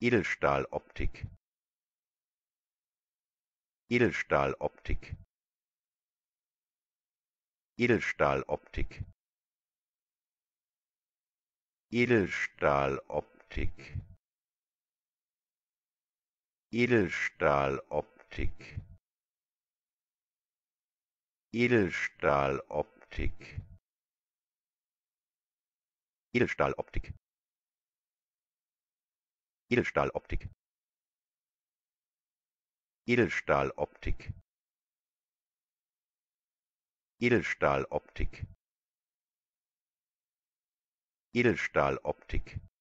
Edelstahloptik, Edelstahloptik, Edelstahloptik, Edelstahloptik, Edelstahloptik, Edelstahloptik, Edelstahloptik, Edelstahloptik, Edelstahloptik, Edelstahloptik, Edelstahloptik,